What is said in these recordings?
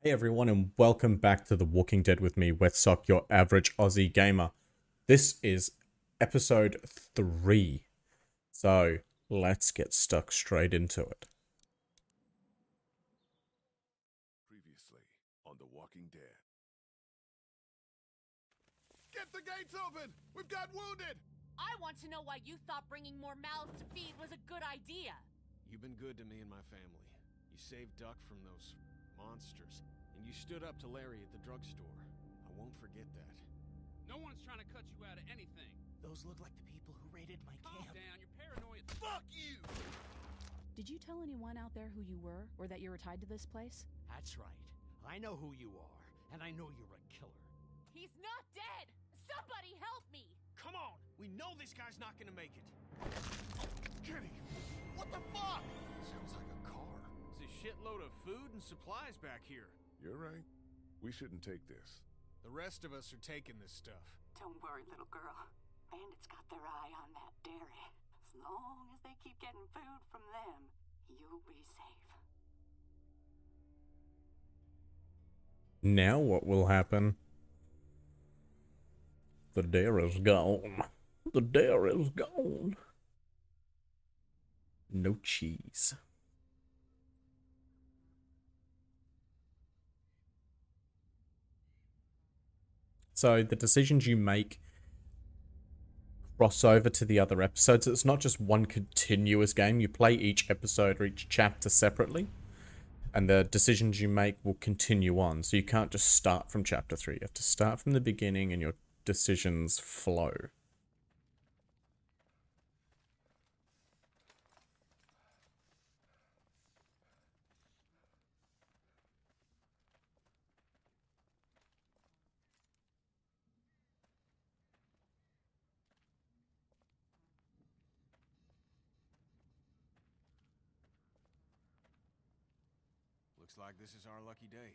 Hey everyone, and welcome back to The Walking Dead with me, Wetsock, your average Aussie gamer. This is episode 3, so let's get stuck straight into it. Previously on The Walking Dead. Get the gates open! We've got wounded! I want to know why you thought bringing more mouths to feed was a good idea. You've been good to me and my family. You saved Duck from those monsters, and you stood up to Larry at the drugstore. I won't forget that. No one's trying to cut you out of anything. Those look like the people who raided my Calm camp. down, you're paranoid. Fuck you! Did you tell anyone out there who you were, or that you were tied to this place? That's right. I know who you are, and I know you're a killer. He's not dead! Somebody help me! Come on! We know this guy's not gonna make it. Kenny! What the fuck? Sounds like a car. There's a shitload of food and supplies back here. You're right. We shouldn't take this. The rest of us are taking this stuff. Don't worry, little girl. Bandits got their eye on that dairy. As long as they keep getting food from them, you'll be safe. Now what will happen? The dare is gone. The dare is gone. No cheese. So the decisions you make cross over to the other episodes. It's not just one continuous game. You play each episode or each chapter separately, and the decisions you make will continue on. So you can't just start from chapter 3. You have to start from the beginning and your decisions flow. Looks like this is our lucky day.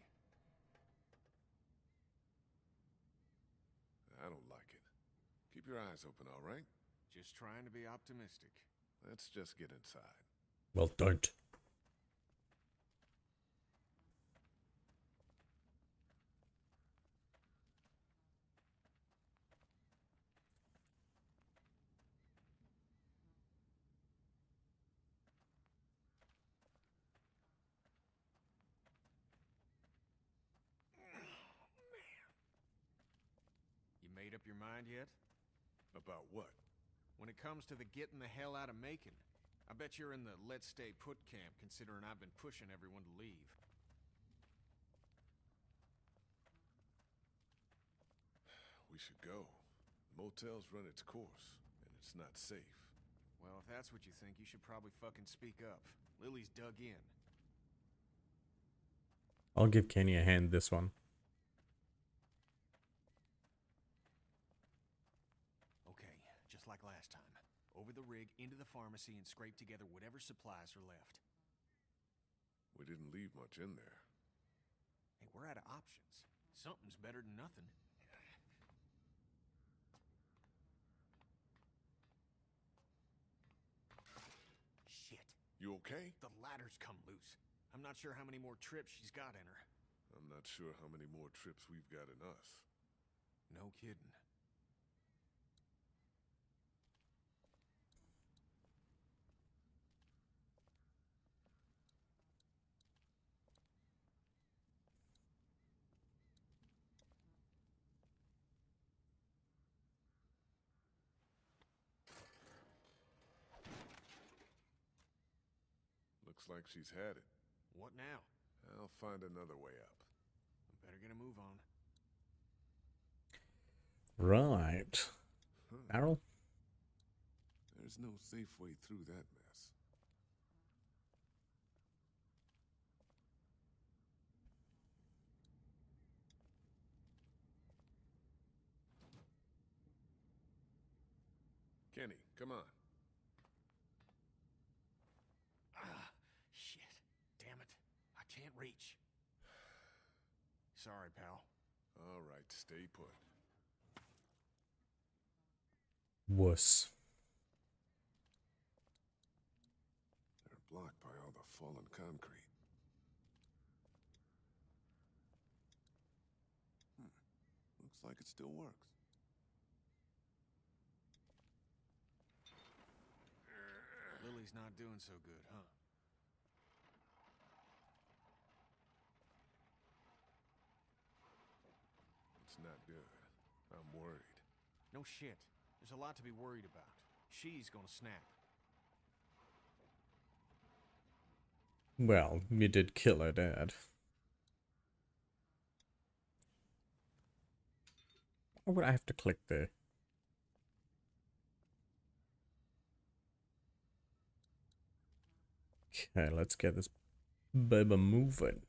I don't like it. Keep your eyes open, all right? Just trying to be optimistic. Let's just get inside. Well, don't. You made up your mind yet? About what? When it comes to the getting the hell out of Macon, I bet you're in the let's stay put camp, considering I've been pushing everyone to leave. We should go. The motel's run its course, and it's not safe. Well, if that's what you think, you should probably fucking speak up. Lily's dug in. I'll give Kenny a hand this one. Okay, just like last time. Over the rig, into the pharmacy, and scrape together whatever supplies are left. We didn't leave much in there. Hey, we're out of options. Something's better than nothing. Shit. You okay? The ladder's come loose. I'm not sure how many more trips she's got in her. I'm not sure how many more trips we've got in us. No kidding. Looks like she's had it. What now? I'll find another way up. Better get a move on. Right. Errol? There's no safe way through that mess. Kenny, come on. Ah, shit. Damn it. I can't reach. Sorry, pal. All right, stay put. Wuss. They're blocked by all the fallen concrete. Looks like it still works. Lily's not doing so good, huh? It's not good. I'm worried. No shit. There's a lot to be worried about. She's gonna snap. Well, you did kill her dad. Why would I have to click there? Okay, let's get this baby moving.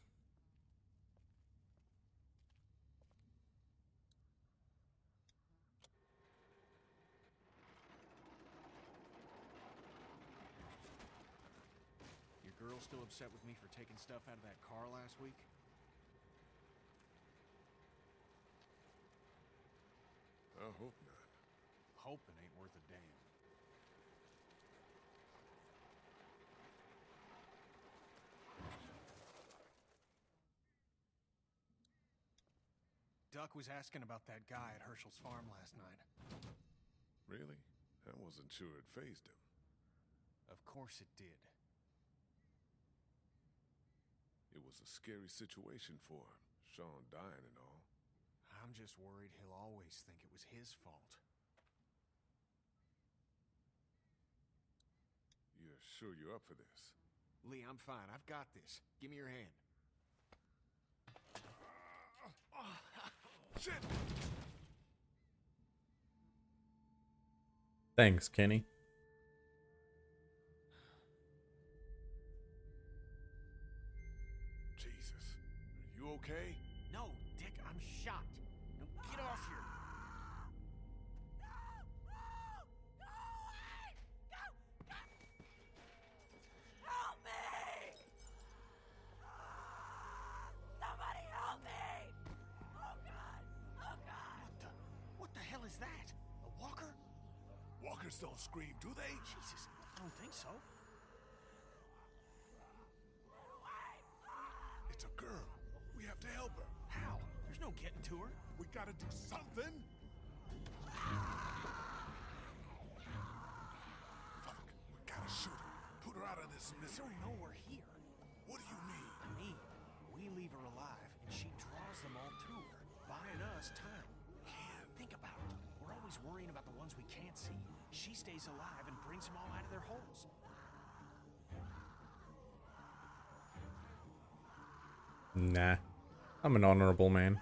Your girl still upset with me for taking stuff out of that car last week? I hope not. Hoping ain't worth a damn. Duck was asking about that guy at Herschel's farm last night. Really? I wasn't sure it fazed him. Of course it did. It was a scary situation for him. Sean dying and all. I'm just worried he'll always think it was his fault. You're sure you're up for this? Lee, I'm fine. I've got this. Give me your hand. Shit! Thanks, Kenny. Jesus. Are you okay? No, Dick, I'm shot. Now get off here. Help me! Somebody help me! Oh God! Oh God! What the hell is that? A walker? Walkers don't scream, do they? Jesus, I don't think so. It's a girl. We have to help her. How? There's no getting to her. We gotta do something. Fuck. We gotta shoot her. Put her out of this You misery. don't know we're here. What do you mean? I mean, we leave her alive, and she draws them all to her, buying us time. Think about it. We're always worrying about the ones we can't see. She stays alive and brings them all out of their holes. Nah. I'm an honorable man.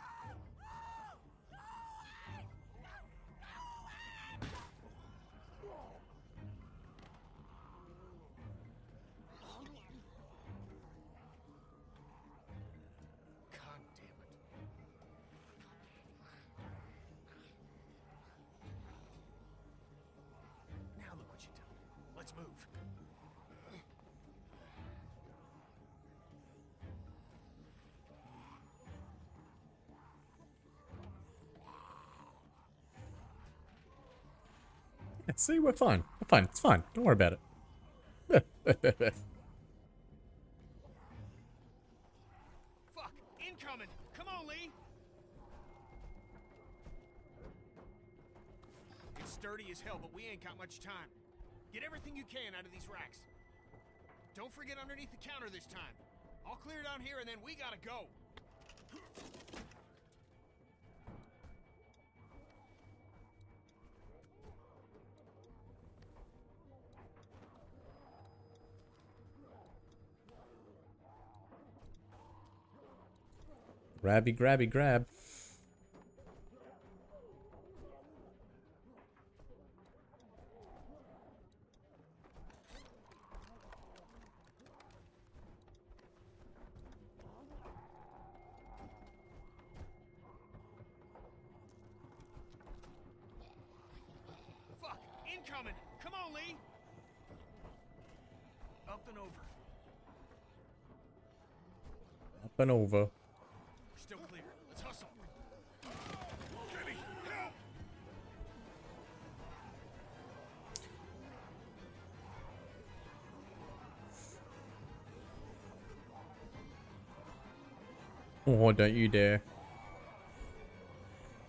God damn it. Now look what you done. Let's move. Yeah, see, we're fine. We're fine. It's fine. Don't worry about it. Fuck! Incoming! Come on, Lee! It's sturdy as hell, but we ain't got much time. Get everything you can out of these racks. Don't forget underneath the counter this time. I'll clear down here and then we gotta go. Grabby, grabby, grab. Fuck! Incoming! Come on, Lee! Up and over. Up and over. We're still clear. Let's hustle. Kenny, help! Oh, don't you dare.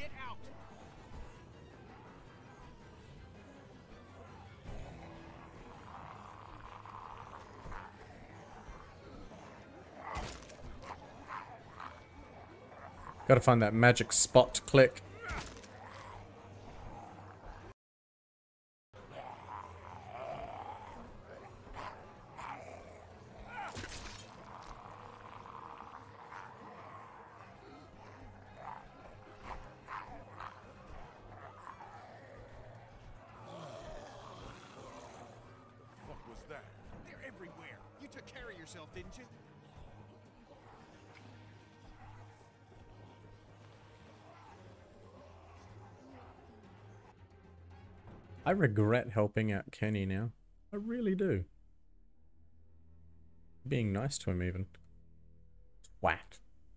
Get out! Gotta find that magic spot to click. What was that? They're everywhere. You took care of yourself, didn't you? I regret helping out Kenny now. I really do. Being nice to him even. Twat.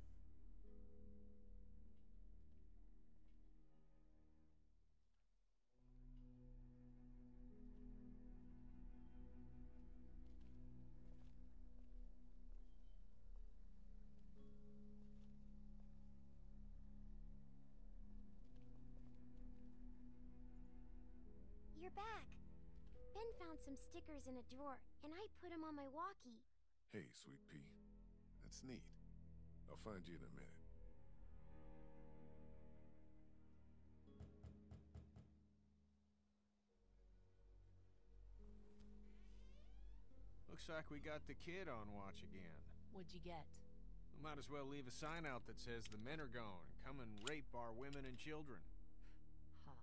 You're back. Ben found some stickers in a drawer, and I put them on my walkie. Hey, Sweet Pea. That's neat. I'll find you in a minute. Looks like we got the kid on watch again. What'd you get? We might as well leave a sign out that says the men are gone. Come and rape our women and children. Huh.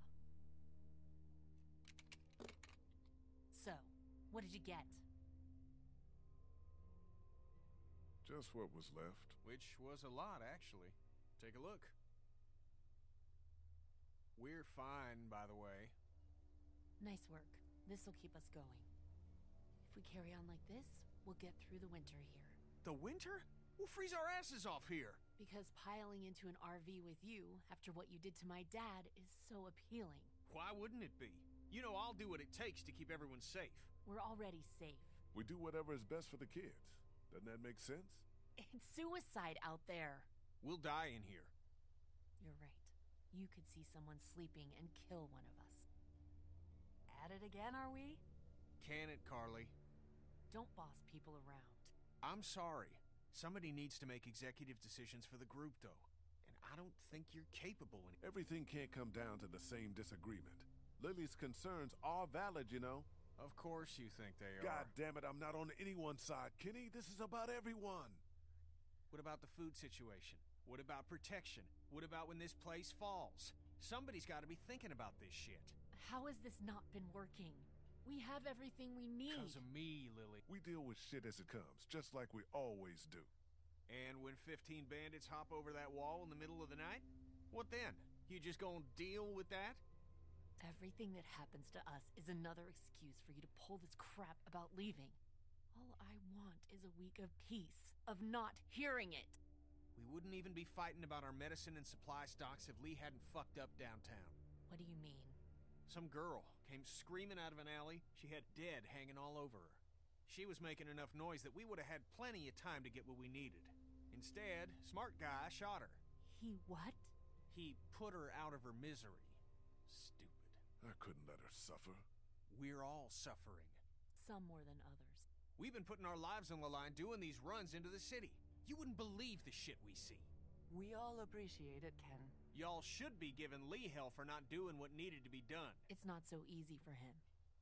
So, what did you get? Just what was left. Which was a lot, actually. Take a look. We're fine, by the way. Nice work. This'll keep us going. If we carry on like this, we'll get through the winter here. The winter? We'll freeze our asses off here. Because piling into an RV with you, after what you did to my dad, is so appealing. Why wouldn't it be? You know I'll do what it takes to keep everyone safe. We're already safe. We do whatever is best for the kids. Doesn't that make sense? It's suicide out there. We'll die in here. You're right. You could see someone sleeping and kill one of us. At it again, are we? Can it, Carly? Don't boss people around. I'm sorry. Somebody needs to make executive decisions for the group, though. And I don't think you're capable in it. Everything can't come down to the same disagreement. Lily's concerns are valid, you know. Of course you think they are. God damn it, I'm not on anyone's side, Kenny. This is about everyone. What about the food situation? What about protection? What about when this place falls? Somebody's got to be thinking about this shit. How has this not been working? We have everything we need. Because of me, Lily. We deal with shit as it comes, just like we always do. And when 15 bandits hop over that wall in the middle of the night? What then? You just gonna deal with that? Everything that happens to us is another excuse for you to pull this crap about leaving. All I want is a week of peace, of not hearing it. We wouldn't even be fighting about our medicine and supply stocks if Lee hadn't fucked up downtown. What do you mean? Some girl came screaming out of an alley. She had dead hanging all over her. She was making enough noise that we would have had plenty of time to get what we needed. Instead, smart guy shot her. He what? He put her out of her misery. Stupid. I couldn't let her suffer. We're all suffering. Some more than others. We've been putting our lives on the line doing these runs into the city. You wouldn't believe the shit we see. We all appreciate it, Ken. Y'all should be giving Lee hell for not doing what needed to be done. It's not so easy for him.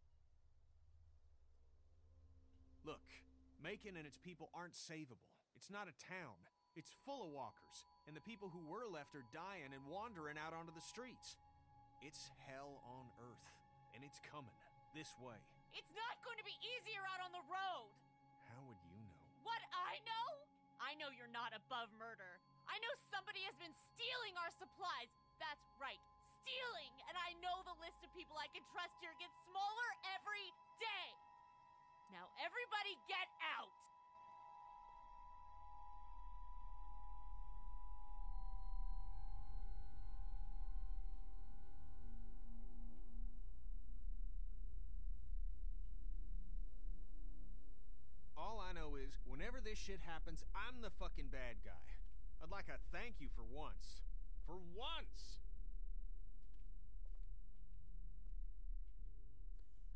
Look, Macon and its people aren't savable. It's not a town. It's full of walkers, and the people who were left are dying and wandering out onto the streets. It's hell on earth, and it's coming this way. It's not going to be easier out on the road! How would you know? What I know? I know you're not above murder. I know somebody has been stealing our supplies. That's right, stealing! And I know the list of people I can trust here gets smaller every day. Now everybody get out! All I know is, whenever this shit happens, I'm the fucking bad guy. I'd like a thank you for once. For once!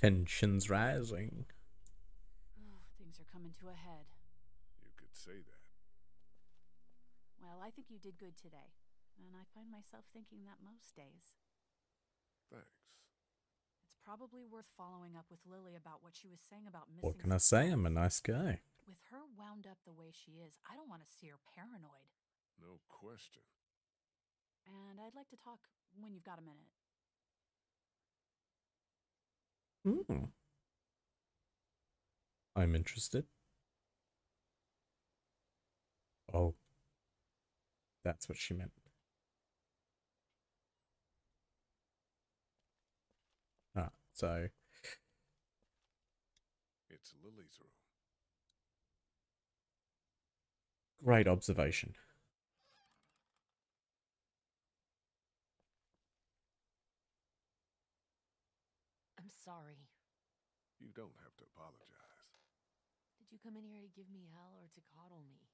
Tensions rising. Oh, things are coming to a head. You could say that. Well, I think you did good today. And I find myself thinking that most days. Thanks. It's probably worth following up with Lily about what she was saying about missing. What can I say? I'm a nice guy. With her wound up the way she is, I don't want to see her paranoid. No question. And I'd like to talk when you've got a minute. I'm interested. Oh. That's what she meant. Ah, so. It's Lily's room. Great observation. I'm sorry. You don't have to apologize. Did you come in here to give me hell or to coddle me?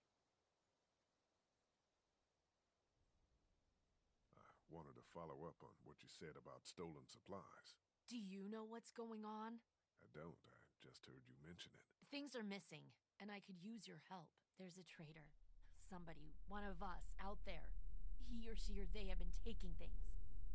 I wanted to follow up on what you said about stolen supplies. Do you know what's going on? I don't. I just heard you mention it. Things are missing, and I could use your help. There's a traitor. Somebody, one of us, out there. He or she or they have been taking things.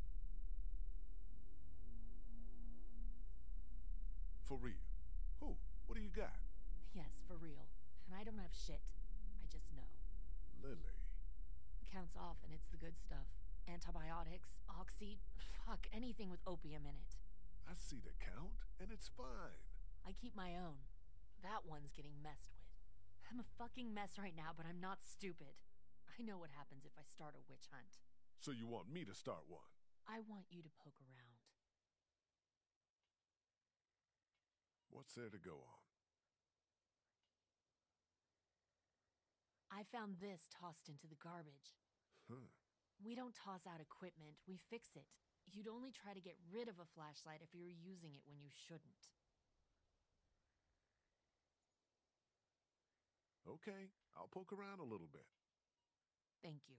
For real? Who? What do you got? Yes, for real. And I don't have shit. I just know. Lily. The count's off, and it's the good stuff. Antibiotics, oxy, fuck, anything with opium in it. I see the count, and it's fine. I keep my own. That one's getting messed with. I'm a fucking mess right now, but I'm not stupid. I know what happens if I start a witch hunt. So you want me to start one? I want you to poke around. What's there to go on? I found this tossed into the garbage. We don't toss out equipment, we fix it. You'd only try to get rid of a flashlight if you were using it when you shouldn't. Okay, I'll poke around a little bit. Thank you.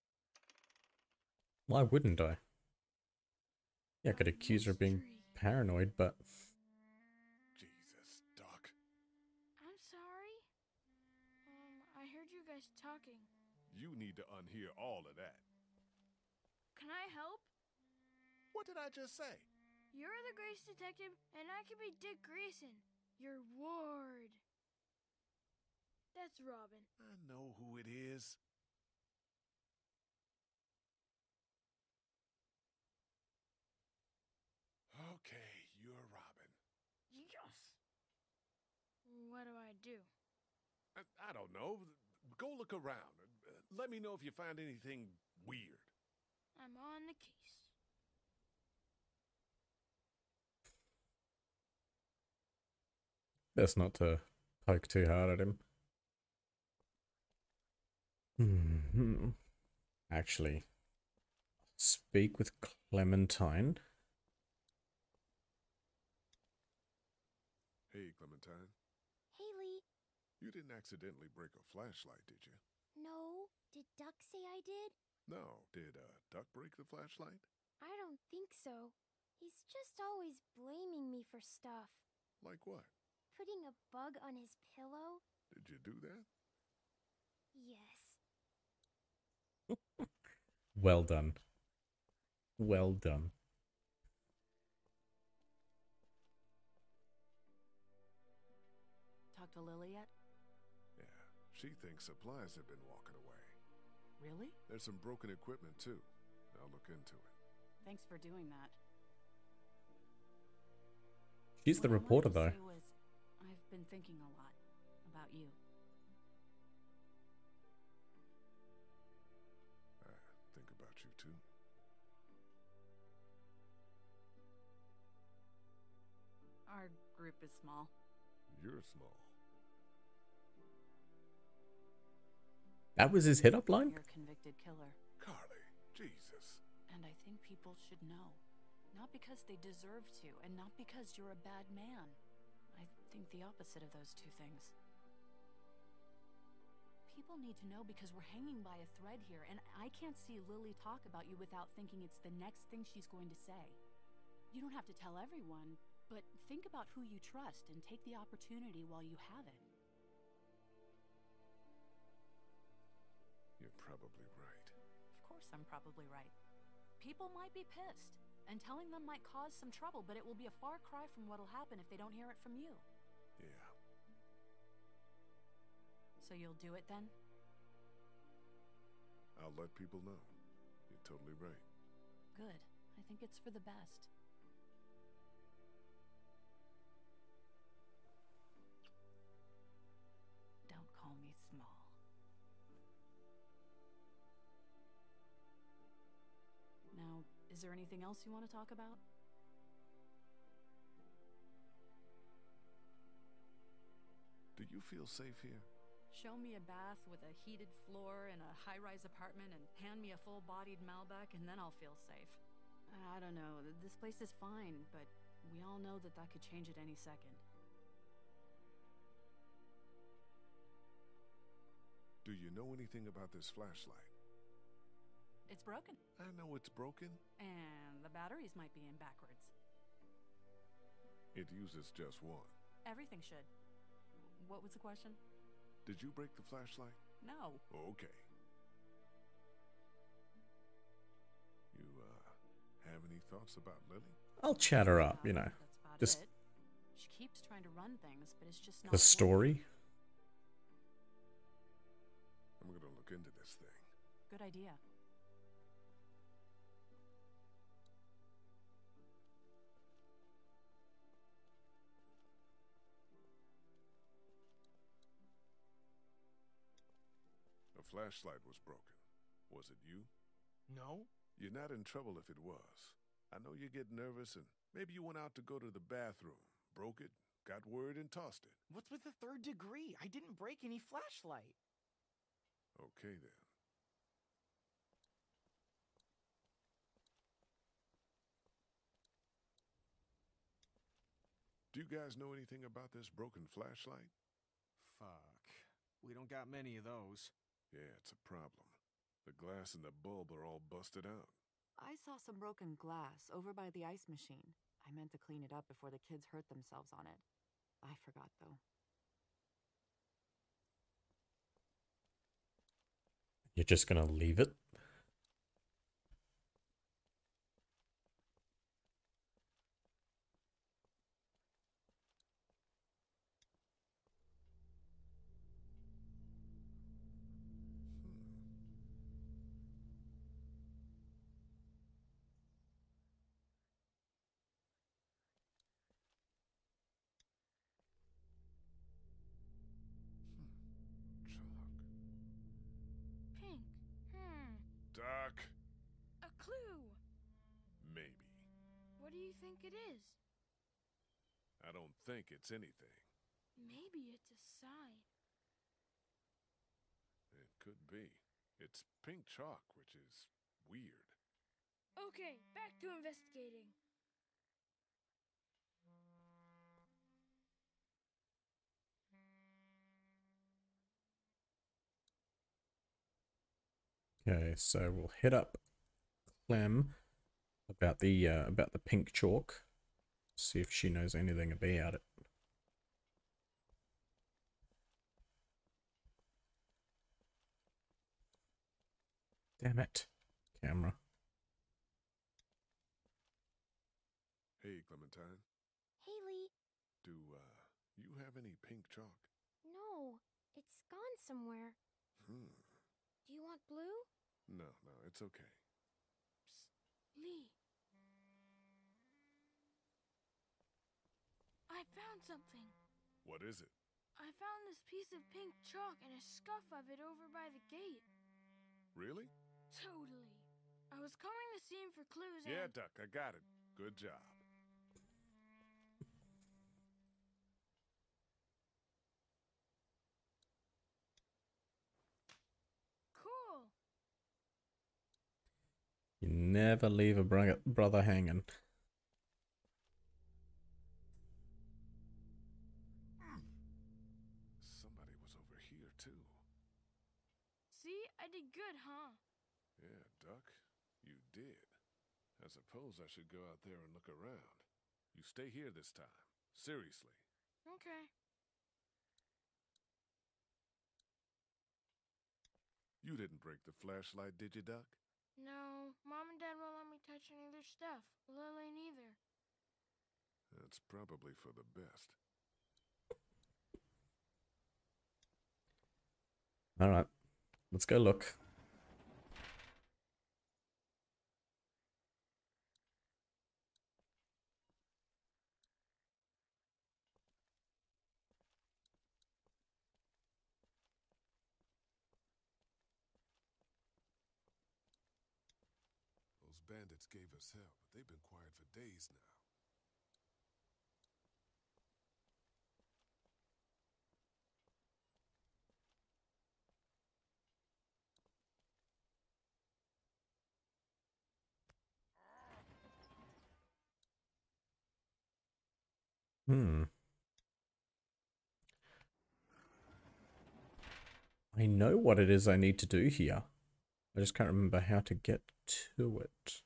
Why wouldn't I? Yeah, I could accuse her of being paranoid, but... Jesus, Doc. I'm sorry. I heard you guys talking. You need to unhear all of that. Can I help? What did I just say? You're the Grace detective, and I can be Dick Grayson, your ward. That's Robin. I know who it is. Okay, you're Robin. Yes. What do I do? I don't know. Go look around. Let me know if you find anything weird. I'm on the case. Best not to poke too hard at him. Actually, speak with Clementine. Hey, Clementine. Haley. You didn't accidentally break a flashlight, did you? No. Did Duck say I did? No. Did Duck break the flashlight? I don't think so. He's just always blaming me for stuff. Like what? Putting a bug on his pillow? Did you do that? Yes. Well done. Well done. Talk to Lily yet? Yeah, she thinks supplies have been walking away. Really? There's some broken equipment, too. I'll look into it. Thanks for doing that. She's the reporter, though. I've been thinking a lot about you. I think about you, too. Our group is small. You're small. That was his hit-up line? You're a convicted killer. Carly, Jesus. And I think people should know. Not because they deserve to, and not because you're a bad man. I think the opposite of those two things. People need to know because we're hanging by a thread here, and I can't see Lily talk about you without thinking it's the next thing she's going to say. You don't have to tell everyone, But think about who you trust and take the opportunity while you have it. You're probably right. Of course I'm probably right. People might be pissed, and telling them might cause some trouble, but it will be a far cry from what'll happen if they don't hear it from you. Yeah. So you'll do it then? I'll let people know. You're totally right. Good. I think it's for the best. Don't call me small. Now, is there anything else you want to talk about? Do you feel safe here? Show me a bath with a heated floor in a high-rise apartment and hand me a full-bodied Malbec and then I'll feel safe. I don't know, this place is fine, but we all know that could change at any second. Do you know anything about this flashlight? It's broken. I know it's broken. And the batteries might be in backwards. It uses just one. Everything should. What was the question? Did you break the flashlight? No. Okay. You, have any thoughts about Lily? I'll chat her up, you know. That's about Just it. She keeps trying to run things, but it's just not the story. I'm gonna look into this thing. Good idea. The flashlight was broken. Was it you? No? You're not in trouble if it was. I know you get nervous and maybe you went out to go to the bathroom, broke it, got word and tossed it. What's with the third degree? I didn't break any flashlight. Okay then. Do you guys know anything about this broken flashlight? Fuck. We don't got many of those. Yeah, it's a problem. The glass and the bulb are all busted out. I saw some broken glass over by the ice machine. I meant to clean it up before the kids hurt themselves on it. I forgot, though. You're just gonna leave it? Pink. Doc, A clue. maybe. What do you think it is? I don't think it's anything. Maybe it's a sign. It could be. It's pink chalk, which is weird. Okay, back to investigating. Okay, so we'll hit up Clem about the pink chalk. See if she knows anything about it. Damn it, camera. Hey, Clementine. Haley, Do, you have any pink chalk? no, it's gone somewhere. Do you want blue? No, it's okay. Lee. I found something. What is it? I found this piece of pink chalk and a scuff of it over by the gate. Really? Totally. I was combing the scene for clues Yeah, and... Duck, I got it. Good job. Cool. You never leave a brother hanging. Somebody was over here, too. See, I did good, huh? Yeah, Duck, you did. I suppose I should go out there and look around. You stay here this time. Seriously. Okay. You didn't break the flashlight, did you, Duck? No, Mom and Dad won't let me touch any of their stuff. Lily neither. That's probably for the best. Alright. Let's go look. Those bandits gave us hell, but they've been quiet for days now. I know what it is I need to do here. I just can't remember how to get to it.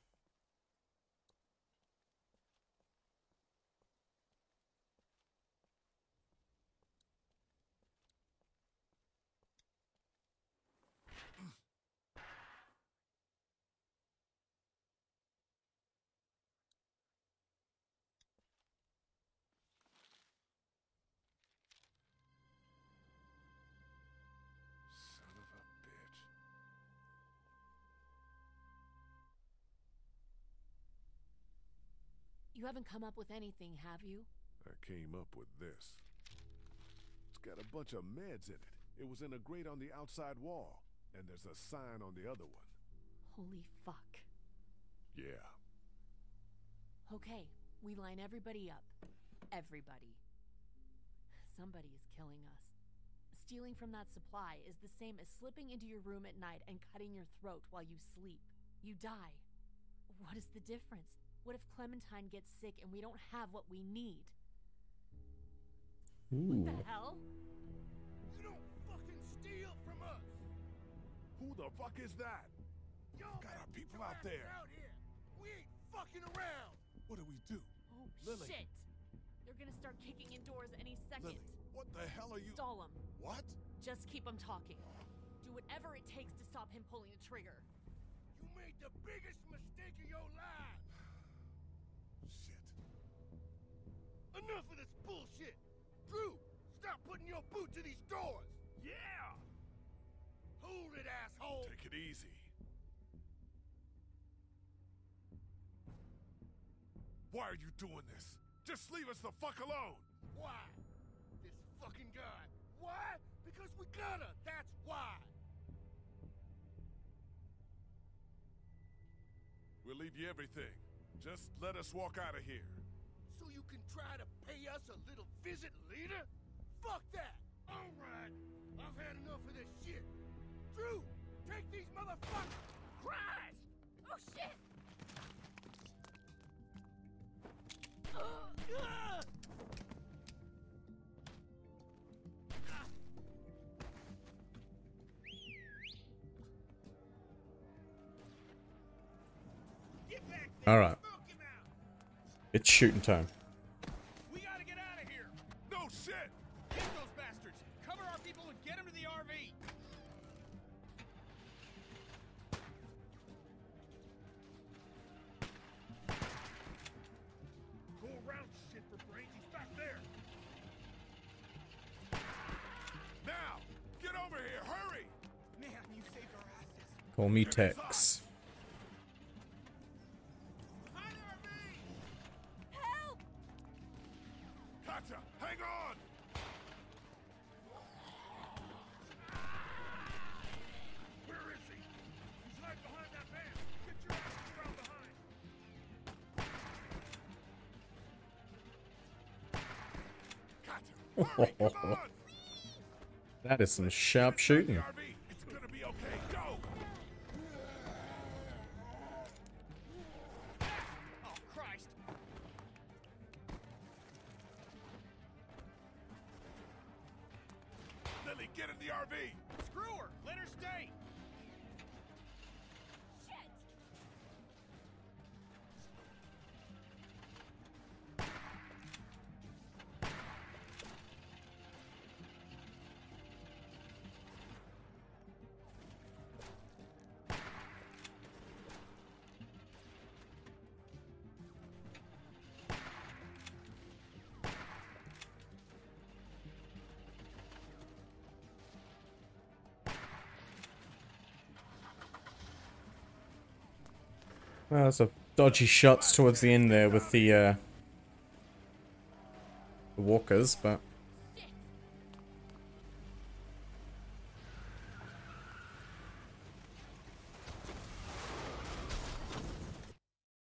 You haven't come up with anything, have you? I came up with this. It's got a bunch of meds in it. It was in a grate on the outside wall, and there's a sign on the other one. Holy fuck. Yeah. Okay, we line everybody up. Everybody. Somebody is killing us. Stealing from that supply is the same as slipping into your room at night and cutting your throat while you sleep. You die. What is the difference? What if Clementine gets sick and we don't have what we need? Ooh. What the hell? You don't fucking steal from us! Who the fuck is that? Y'all got our people out there. Out here. We ain't fucking around! What do we do? Oh, Lily. shit! They're gonna start kicking in doors any second. Lily, what the hell are you... Stall him. What? Just keep him talking. Do whatever it takes to stop him pulling the trigger. You made the biggest mistake of your life! Shit. Enough of this bullshit! Drew, stop putting your boot to these doors! Yeah! Hold it, asshole! Take it easy. Why are you doing this? Just leave us the fuck alone! Why? This fucking guy. Why? Because we gotta, that's why! We'll leave you everything. Just let us walk out of here. So you can try to pay us a little visit later? Fuck that! Alright, I've had enough of this shit. Drew, take these motherfuckers! Christ! Oh shit! Get back there! All right. Smoke him out! It's shooting time. We gotta get out of here! No shit! Get those bastards! Cover our people and get them to the RV! Go around, shit for brains, he's back there! Now! Get over here! Hurry! Man, you saved our asses. Call me Tex. Behind the RV! Help! Katja, hang on! Where is he? He's right behind that van. Get your asses around behind. Katja, hurry! Come on! That is some sharp shooting. RV. It's gonna be okay. Go! Oh, Christ! Lily, get in the RV! Screw her! Let her stay! Shit! Well, there's a dodgy shots towards the end there with the walkers, but